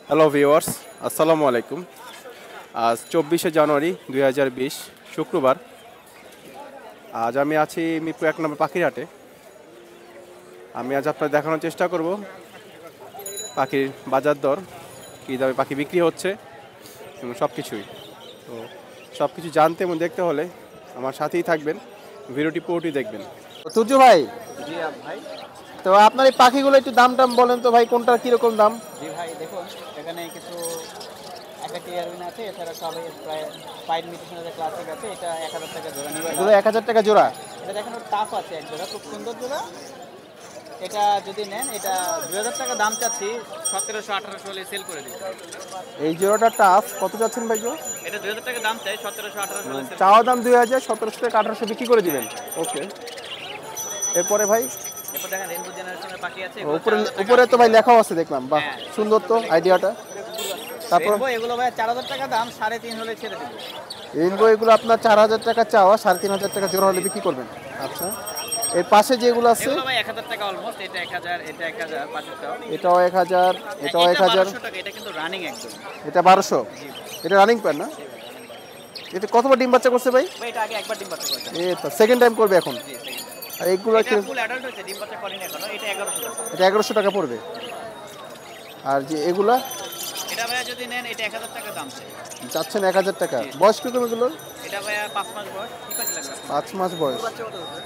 Hello viewers, আসসালামু আলাইকুম। আজ 24শে জানুয়ারি 2020 শুক্রবার। আজ আমি আছি মিরপুর 1 নম্বর পাখিরহাটে। আমি আজ আপনাদের দেখানোর চেষ্টা করব পাখির বাজার দর, কী দামে পাখি বিক্রি হচ্ছে এবং সব কিছুই। তো সব কিছু জানতে এবং দেখতে হলে আমার সাথেই থাকবেন, ভিডিওটি পুরোটি দেখবেন। তুর্য ভাই, জি ভাই। তো আপনার এই পাখিগুলো একটু দাম টাম বলেন তো ভাই, কোনটা কিরকম দাম? জি ভাই, দেখুন এখানে কিছু একাটি এয়ারউইন আছে, এছাড়া সবাই প্রায় ফাইভ মিটেশনের ক্লাসিক আছে। এটা 1000 টাকা জোড়া নিবে। এগুলো 1000 টাকা জোড়া। এটা দেখেন টাফ আছে এক জোড়া, খুব সুন্দর জোড়া। এটা যদি নেন, এটা 2000 টাকা দাম চাচ্ছি, 1700-1800 হলে সেল করে দিই। এই জোড়াটা টাফ কত যাচ্ছেন ভাই? এটা 2000 টাকা দাম চাই, 1700-1800 হলে সেল। চাওয়া দাম 2000, 1700 থেকে 1800 বিক্রি করে দিবেন। ওকে, এরপরে ভাই এরপর দেখেন রেইনবো জেনারেশনের পাখি আছে। উপরে উপরে তো ভাই লেখাও আছে দেখলাম, বাহ সুন্দর তো আইডিয়াটা। তারপর এগুলো ভাই 4000 টাকা দাম, 3.5 হলে ছেড়ে দিব। রেইনবো এগুলো আপনার 4000 টাকা চাওয়া, 3500 টাকা জোড়া হলে বিক্রি করবেন। আচ্ছা, এর পাশে যেগুলো আছে এগুলো ভাই 1000 টাকা অলমোস্ট। এটা 1000, এটা 1000, পাশেরটাও এটাও 1000, এটাও 1000, 1200 টাকা। এটা কিন্তু রানিং একদম। এটা 1200। এটা রানিং প্যান না? এটা কতবার ডিম বাচ্চা করছে ভাই? ভাই এটা আগে একবার ডিম বাচ্চা করেছে। এই তো সেকেন্ড টাইম করবে এখন। জি, আর এইগুলো এটা ফুল অ্যাডাল্ট হয়েছে, ডিম বাচ্চা করেনি এখনো। এটা 1100 টাকা। এটা 1100 টাকা পড়বে। আর যে এগুলা এটা ভাইয়া যদি নেন, এটা 1000 টাকা দাম চাই। যাচ্ছেন 1000 টাকা। বয়স কিরকম এগুলো? এটা ভাইয়া 5 মাস বয়স। কি পাখি লাগবে? 5 মাস বয়স। বাচ্চা কত হচ্ছে?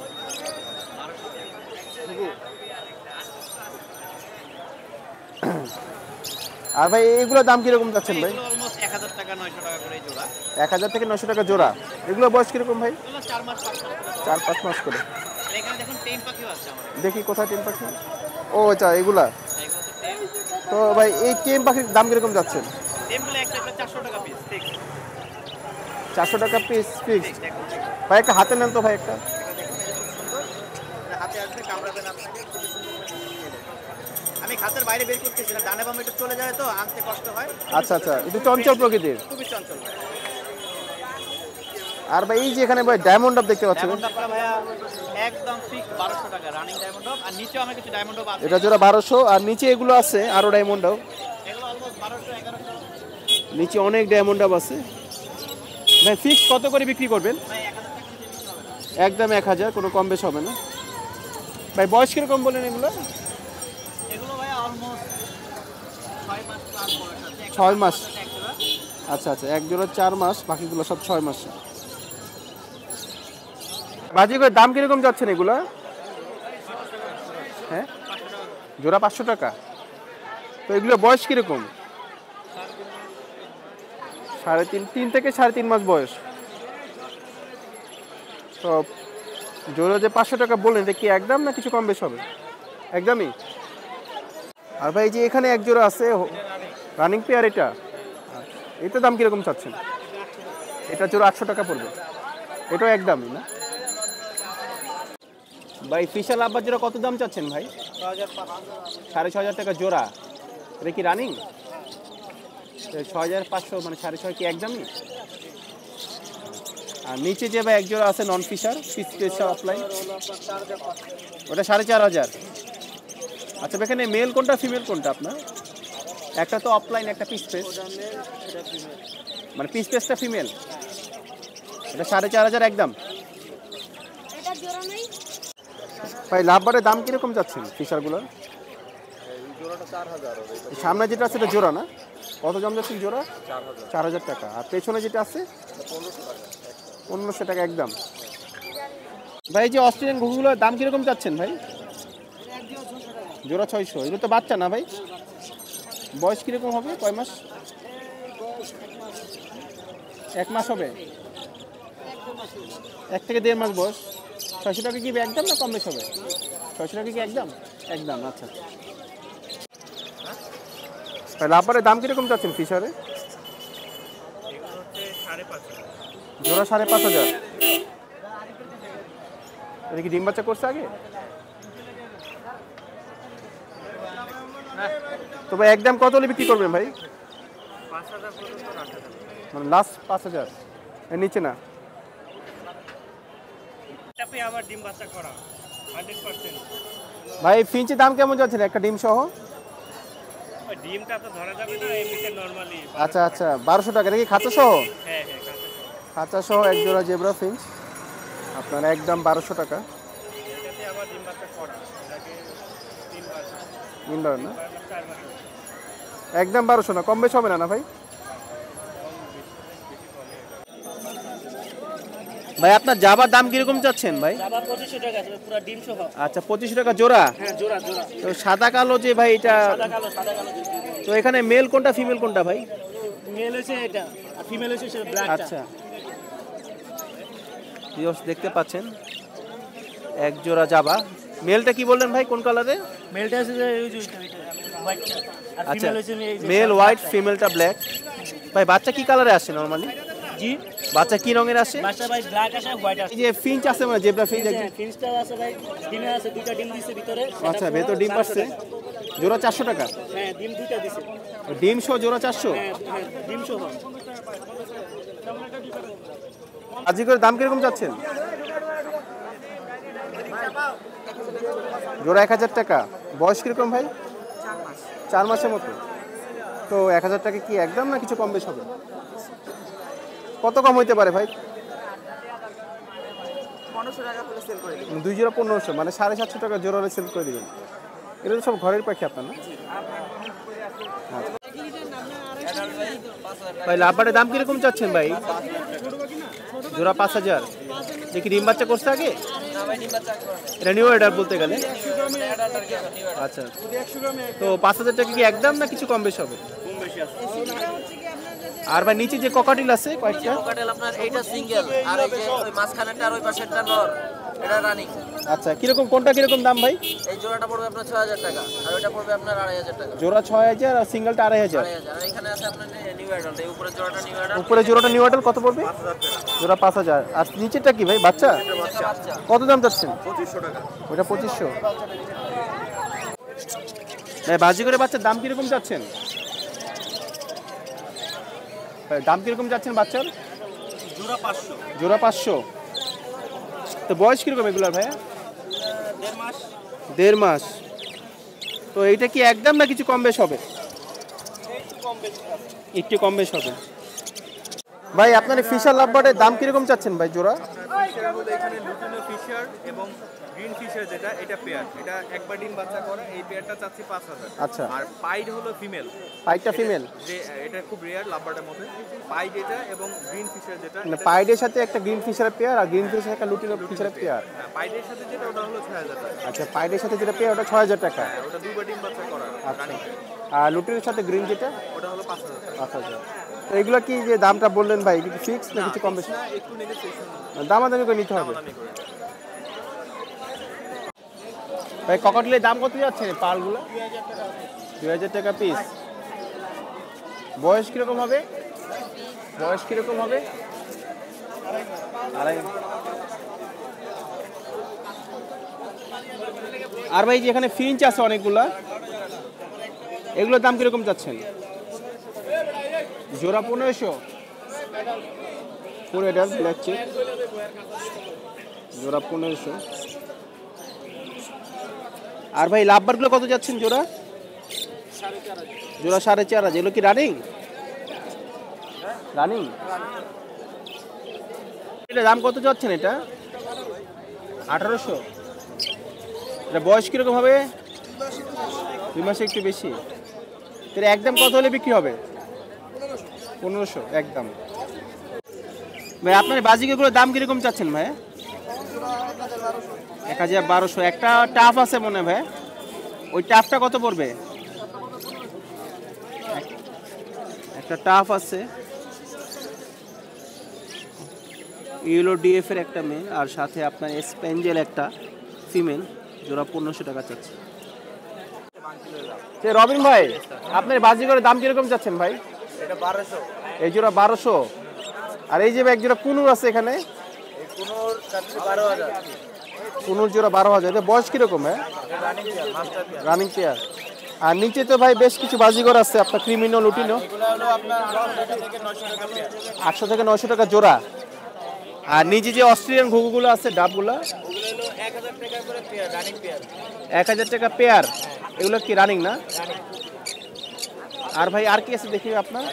আর ভাই এগুলোর দাম কিরকম যাচ্ছেন ভাই? এগুলো অলমোস্ট 1000 টাকা 900 টাকা করে জোড়া। 1000 থেকে 900 টাকা জোড়া। এগুলো বয়স কিরকম ভাই? এগুলো 4 মাস 5 মাস করে। 4-5 মাস করে। আর এখানে দেখুন টেম পাখিও আছে আমাদের। দেখি কোথায় টেম পাখি। ও আচ্ছা, এগুলা। এগুলো হচ্ছে টেম। তো ভাই এই টেম পাখির দাম কিরকম যাচ্ছেন? টেমগুলো একটা 400 টাকা পিস ফিক্স। 400 টাকা পিস ফিক্সড। দেখুন ভাই একটা হাতে নেন তো ভাই একটা। এটা দেখুন, এটা খুব সুন্দর। এটা হাতে আসবে, কামড়াবেন আপনাকে, খুব সুন্দর করে নিয়ে নেবেন। আমি খাতের বাইরে বের করতেছি না, ডানে বামে একটু চলে যায় তো আনতে কষ্ট হয়। আচ্ছা আচ্ছা, একটু চঞ্চল প্রকৃতির। খুবই চঞ্চল। আর ভাই এই যে এখানে ভাই ডায়মন্ড আপ দেখতে পাচ্ছেন, ডায়মন্ড আপটা ভাইয়া একদম ফিক্স 1200 টাকা রানিং ডায়মন্ড আপ। আর নিচেও আমার কিছু ডায়মন্ড আপ আছে। এটা জোড়া 1200। আর নিচে এগুলো আছে আরো ডায়মন্ড আপ। এগুলো অলমোস্ট 1200 1100। নিচে অনেক ডায়মন্ড আপ আছে। ভাই ফিক্স কত করে বিক্রি করবেন? ভাই 1000 টাকা নিচে নিতে হবে না। একদম 1000, কোনো কম বেশ হবে না। ভাই বয়স কিরকম বলেন এগুলো? এগুলো ভাইয়া অলমোস্ট 6 মাস প্লাস বয়স আছে। 6 মাস। এক জোড়া। আচ্ছা আচ্ছা, এক জোড়া 4 মাস, বাকিগুলো সব 6 মাস। বাজি করে দাম কিরকম যাচ্ছেন এগুলো? হ্যাঁ, জোড়া 500 টাকা। তো এগুলো বয়স কিরকম? 3.5 থেকে 3.5 মাস বয়স। তো জোড়া যে 500 টাকা বললেন, এটা কি একদম না কিছু কম বেশ হবে? একদমই। আর ভাই যে এখানে এক জোড়া আছে রানিং পেয়ার, এটা দাম কিরকম চাচ্ছেন? এটা জোড়া 800 টাকা পড়বে। এটাও একদমই না ভাই? ফিশাল আব্বার জোড়া কত দাম চাচ্ছেন ভাই? 6500 টাকা জোড়া। এটা কি রানিং? 6500 মানে 6.5 কি একদমই? আর নিচে যে ভাই এক জোড়া আছে নন ফিশার, ফিশ অফলাইন, ওটা 4500। আচ্ছা, এখানে মেল কোনটা ফিমেল কোনটা আপনার? একটা তো অফলাইন, একটা পিস পেস, মানে পিস পেসটা ফিমেল। এটা 4500 একদম। ভাই লাভবারের দাম কিরকম যাচ্ছেন ফিশারগুলোর? সামনে যেটা আছে এটা জোড়া না? কত দাম যাচ্ছেন জোড়া? 4000 টাকা। আর পেছনে যেটা আছে 1500 টাকা একদম। ভাই যে অস্ট্রেলিয়ান ঘুঘুগুলোর দাম কিরকম যাচ্ছেন ভাই? জোড়া 600। এগুলো তো বাচ্চা না ভাই? বয়স কিরকম হবে, কয় মাস? 1 মাস হবে। 1 থেকে 1.5 মাস বয়স। 600 টাকা কি একদম না কম বেশ হবে? 600 টাকা কি একদম? একদম। আচ্ছা, লাভবারের দাম কিরকম যাচ্ছেন ফিশারে? জোড়া 5500। এটা কি ডিম বাচ্চা করছে আগে? তো ভাই একদম কত হলে বিক্রি করবেন ভাই? 5000 পর্যন্ত রাখা যাবে। মানে লাস্ট 5000, এর নিচে না? এটা আবার ডিম বাচ্চা করা 100%। ভাই ফিঞ্চের দাম কেমন যাচ্ছে একটা ডিম সহ? ডিমটা তো ধরা যাবে না এমনিতে নরমালি। আচ্ছা আচ্ছা, 1200 টাকা। এটা কি খাঁচা সহ? হ্যাঁ হ্যাঁ খাঁচা সহ এক জোড়া জেব্রা ফিঞ্চ আপনার একদম 1200 টাকা। এটাতে আবার ডিম বাচ্চা করা, এটাকে 3 বার 3 বার না, 4 বার একদম 1200 না, কম বেশ হবে না না ভাই? ভাই আপনার জাবার দাম কিরকম চাচ্ছেন ভাই? আবার 2500 টাকা আছে পুরো ডিম সহ। আচ্ছা 2500 টাকা জোড়া। হ্যাঁ জোড়া জোড়া। তো সাদা কালো যে ভাই এটা, সাদা কালো। তো এখানে মেল কোনটা ফিমেল কোনটা ভাই? মেল হচ্ছে এটা আর ফিমেল হচ্ছে সেটা ব্ল্যাকটা। আচ্ছা ভিউয়ার্স দেখতে পাচ্ছেন এক জোড়া জাবা। মেলটা কি বললেন ভাই, কোন কালারে? মেলটা হচ্ছে যে এই যে হোয়াইটটা আর আচ্ছা ফিমেল হচ্ছে এই যে মেল হোয়াইট, ফিমেলটা ব্ল্যাক। ভাই বাচ্চা কি কালারে আসে নরমালি? জি বাচ্চা কি রঙের আসে? বাচ্চা ভাই ব্ল্যাক আছে হোয়াইট আছে। এই যে ফিঞ্চ আছে মানে জেব্রা ফিঞ্চ। ফিন্সটাও আছে ভাই, ডিমে আছে দুইটা ডিম দিছে ভিতরে। আচ্ছা ভেতর ডিম পাচ্ছে, জোড়া 400 টাকা। হ্যাঁ ডিম দুইটা দিছে। ডিম সহ জোড়া 400। হ্যাঁ ডিম সহ। আজি করে দাম কিরকম যাচ্ছেন? জোড়া 1000 টাকা। বয়স কিরকম ভাই? 4 মাসের মতো। তো 1000 টাকা কি একদম না কিছু কম বেশ হবে? কত কম হইতে পারে ভাই? 1500 টাকা করে সেল করে দিই। 2 জোড়া 1500 মানে 750 টাকা জোড়া সেল করে দিবেন। এটা তো সব ঘরের পাখি আপনার না? ভাই লাভবারের দাম কিরকম চাচ্ছেন ভাই? জোড়া 5000। দেখি ডিম বাচ্চা করছে আগে? এটা নিউ অর্ডার বলতে গেলে। আচ্ছা তো 5000 টাকা কি একদম না কিছু কম বেশি হবে? আর ভাই নিচে যে ককাটিল আছে কয়েকটা? কোকাটেল আপনার এইটা সিঙ্গেল আর এই যে ওই মাঝখানেরটা আর ওই পাশেরটা নর, এটা রানিং। আচ্ছা কিরকম, কোনটা কিরকম দাম ভাই? এই জোড়াটা পড়বে আপনার 6000 টাকা আর ওইটা পড়বে আপনার 2500 টাকা। জোড়া 6000 আর সিঙ্গেলটা 2500। 2500 আর এখানে আছে আপনার নিউ অ্যাডাল্ট, এই উপরে জোড়াটা নিউ অ্যাডাল্ট। উপরে জোড়াটা নিউ অর্ডার কত পড়বে? জোড়া 5000। আর নিচেরটা কি ভাই বাচ্চা? বাচ্চা কত দাম চাচ্ছেন? 2500 টাকা। ওটা 2500। ভাই বাজি করে বাচ্চার দাম কিরকম চাচ্ছেন? ভাই দাম কিরকম চাচ্ছেন বাচ্চার? জোড়া 500। জোড়া 500। তো বয়স কিরকম এগুলার ভাইয়া? 1.5 মাস। 1.5 মাস। তো এইটা কি একদম না কিছু কম বেশ হবে? একটু কম বেশ হবে। ভাই আপনার এই ফিশার লাভবার্ডের দাম কিরকম চাচ্ছেন ভাই জোড়া? ফিশার মধ্যে এখানে লুটিনো ফিশার এবং গ্রিন ফিশার যেটা, এটা পেয়ার, এটা একবার ডিম বাচ্চা করে, এই পেয়ারটা চাচ্ছি 5000। আচ্ছা। আর পাইড হলো ফিমেল, পাইডটা ফিমেল। যে এটা খুব রেয়ার লাভবার্ডের মধ্যে। পাইড এটা এবং গ্রিন ফিশার যেটা, মানে পাইডের সাথে একটা গ্রিন ফিশারের পেয়ার আর গ্রিন ফিশারের একটা লুটিনো ফিশারের পেয়ার। হ্যাঁ পাইডের সাথে যেটা ওটা হলো 6000 টাকা। আচ্ছা পাইডের সাথে যেটা পেয়ার ওটা 6000 টাকা। হ্যাঁ, ওটা দুবার ডিম বাচ্চা করা। আচ্ছা আর লুটিনের সাথে গ্রিন যেটা ওটা হলো 5000 টাকা। 5000। তো এগুলো কি যে দামটা বললেন ভাই কি ফিক্স না কিছু কম বেশি? না একটু নেগোসিয়েশন দামাদামি করে নিতে হবে। আমি করে দেব। ভাই ককাটেলের দাম কত যাচ্ছে পালগুলো? 2000 টাকা পিস। বয়স কিরকম হবে? বয়স কিরকম হবে? আড়াই। আর ভাই যে এখানে ফিঞ্চ আছে অনেকগুলা, এগুলোর দাম কিরকম যাচ্ছেন? জোড়া 1500। পুরো এটা ব্ল্যাক চেক, জোড়া 1500। আর ভাই লাভবারগুলো কত যাচ্ছেন জোড়া? জোড়া 4500। এগুলো কি রানিং? রানিং। এটা দাম কত যাচ্ছেন এটা? 1800। এটা বয়স কিরকম হবে? 2 মাসে একটু বেশি। তাহলে একদম কত হলে বিক্রি হবে? 1500 একদম। ভাই আপনার বাজিকাগুলোর দাম কিরকম চাচ্ছেন ভাই? 1012। একটা টাফ আছে মনে হয় ভাই, ওই টাফটা কত পড়বে? একটা টাফ আছে ইয়েলো ডিএফ এর একটা মেল আর সাথে আপনার স্পেঞ্জেল একটা ফিমেল, জোড়া 1500 টাকা চাচ্ছে। রবিন ভাই আপনার বাজিকারের দাম কিরকম চাচ্ছেন ভাই? এটা 1200। এই জোড়া 1200। আর এই যে এক জোড়া কুনুর আছে এখানে, এই কোনোর চাচ্ছি 12000। কুনুর জোড়া 12000। এটা বয়স কিরকম হ্যাঁ? Running pair, master pair. Running pair. আর নিচে তো ভাই বেশ কিছু বাজিগর আছে আপনার, ক্রিমিনো লুটিনো। এগুলো হলো আপনার 800 থেকে 900 টাকা পেয়ার। 800 থেকে 900 টাকা জোড়া। আর নিচে যে অস্ট্রেলিয়ান ঘুঘুগুলো আছে ডাবগুলো, ওগুলো হলো 1000 টাকা করে পেয়ার, রানিং পেয়ার। 1000 টাকা পেয়ার। এগুলো কি রানিং না? আর ভাই আর কি আছে দেখি আপনার?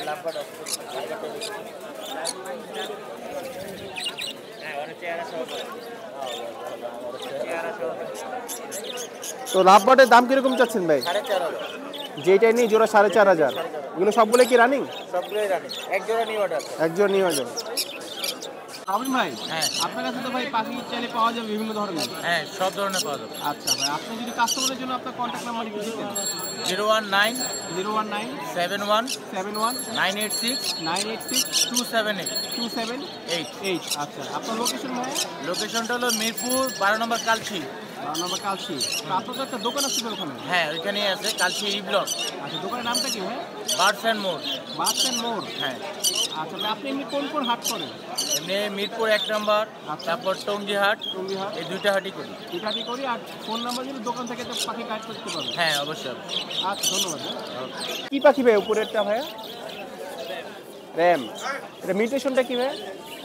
তো লাভবাটের দাম কিরকম চাচ্ছেন ভাই? 4,500 যেটাই নিয়ে জোড়া 4,500। এগুলো সবগুলো কি রানিং? সবগুলোই রানি, এক জোড়া নিউ অর্ডার। একজন নিয়ে যাবে। আবিন ভাই, হ্যাঁ আপনার কাছে তো ভাই পাখি চাইলে পাওয়া যাবে বিভিন্ন ধরনের। হ্যাঁ, সব ধরনের পাওয়া যাবে। আচ্ছা ভাই, আপনি যদি কাস্টমারের জন্য আপনার কন্ট্যাক্ট নাম্বার একটু দিতেন। 019 019 71 71 986 986 278 278। আচ্ছা, আপনার লোকেশন ভাই? লোকেশনটা হলো মিরপুর 12 নম্বর কালচি। 12 নম্বর কালসি। তো আপনার তো একটা দোকান আছে তো ওখানে? হ্যাঁ, ওইখানেই আছে কালচি ই ব্লক। আচ্ছা, দোকানের নামটা কি ভাই? Birds and more. Birds and more. হ্যাঁ, আচ্ছা, তো আপনি এমনি কোন কোন হাট করেন? এমনি মিরপুর 1 নম্বর, তারপর টঙ্গী হাট, টঙ্গী হাট, এই দুইটা হাটই করি। এটাই করি। আর ফোন নাম্বার দিলে দোকান থেকে তো পাখি গাইড করতে পারবেন। হ্যাঁ, অবশ্যই। আচ্ছা, ধন্যবাদ। কি পাখি ভাই উপরেরটা ভাইয়া? র্যাম। এটা মিউটেশনটা কি ভাই?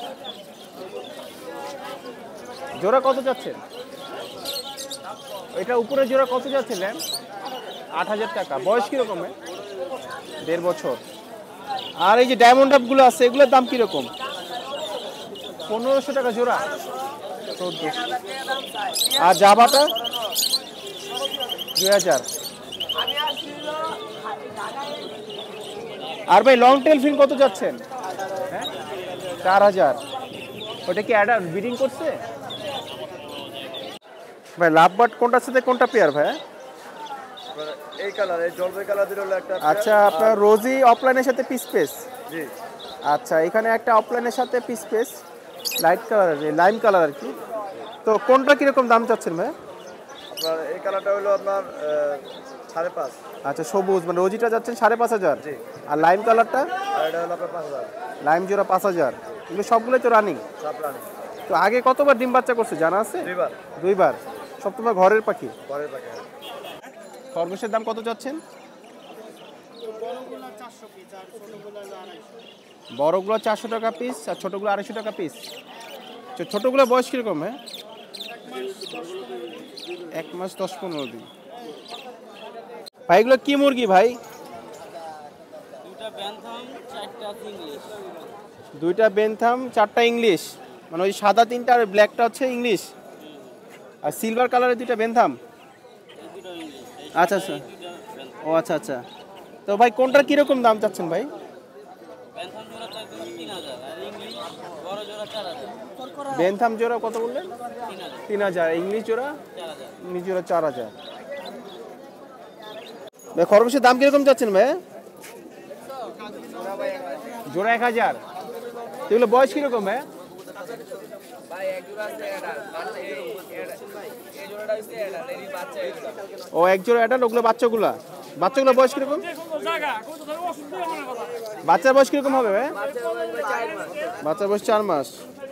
জোড়া কত যাচ্ছেন? এটা উপরে জোড়া কত যাচ্ছে র্যাম? 8,000 টাকা। বয়স কিরকম? 1.5 বছর। আর এই যে ডায়মন্ড আপগুলো আছে এগুলোর দাম কিরকম? 1500 টাকা জোড়া। 1400। আর জাভাটা 2000। আর ভাই লং টেল ফিন কত যাচ্ছেন? হ্যাঁ, 4000। ওটা কি অ্যাডার ব্রিডিং করছে? ভাই লাভবার্ড কোনটার সাথে কোনটা পেয়ার ভাই? এই কালার, এই জলপাই কালার দিল একটা। আচ্ছা, আপনার রোজি অফলাইনের সাথে পিস পেস। জি। আচ্ছা, এখানে একটা অফলাইনের সাথে peach face light colour, lime colour আর কি। তো কোনটা কিরকম দাম চাচ্ছেন ভাই? আপনার এই কালারটা হলো আপনার 5.5। আচ্ছা, সবুজ মানে রোজিটা যাচ্ছেন 5,500। জি। আর লাইম কালারটা? আর এটা হলো আপনার 5,000। লাইম জোড়া 5,000। এগুলো সবগুলোই তো রানিং। সব রানি। তো আগে কতবার ডিম বাচ্চা করছে জানা আছে? 2বার। 2বার। সব তোমার ঘরের পাখি। পরের পাখি। খরগোশের দাম কত যাচ্ছেন? বড়গুলো 400 টাকা পিস আর ছোটগুলো 250 টাকা পিস। ছোটগুলো বয়স কিরকম? হ্যাঁ, 1 মাস 10-15 দিন। ভাই এগুলো কি মুরগি ভাই? দুইটা বেনথাম 4টা ইংলিশ। মানে ওই সাদা 3টা আর ব্ল্যাকটা হচ্ছে ইংলিশ। আর সিলভার কালারের 2টা বেনথাম। আচ্ছা আচ্ছা। ও আচ্ছা আচ্ছা। তো ভাই কোনটার কিরকম দাম চাচ্ছেন ভাই? বেনথাম জোড়া কত বললেন? 3000। ইংলিশ জোড়া? ইংলিশ জোড়া 4000। ভাই খরগোশের দাম কিরকম চাচ্ছেন ভাই? জোড়া 1000। এগুলো বয়স কিরকম ভাই? ও এক জোড়া এটা, ওগুলো বাচ্চাগুলা বয়স কিরকম? বাচ্চার বয়স কিরকম হবে ভাই? বাচ্চার বয়স 4 মাস।